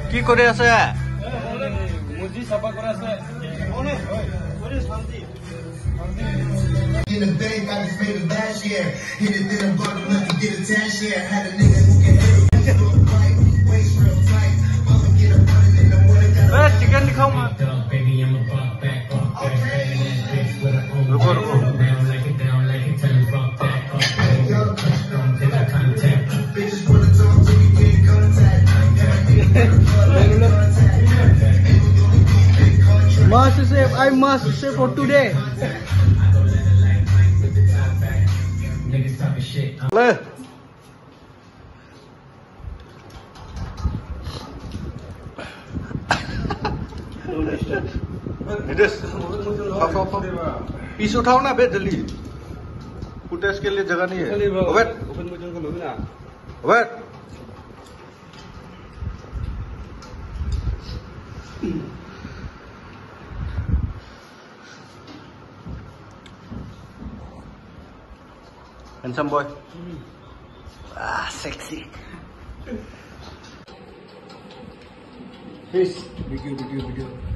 কি করে আছে? মুজি সাফা করে আছে। In the bank, I just made it last year. Hit it, then I'm gonna let me get a tax share. Had a nigga who can hit it right, waist real tight. Mama get a running in the morning. Chicken दिखाओ मैं। रुको रुको। Must save. I must save for today. ले। निदेश, piece उठाओ ना बे जल्दी। Footage के लिए जगह नहीं है। Wait, wait. Handsome boy. Ah, sexy. Fish. Video.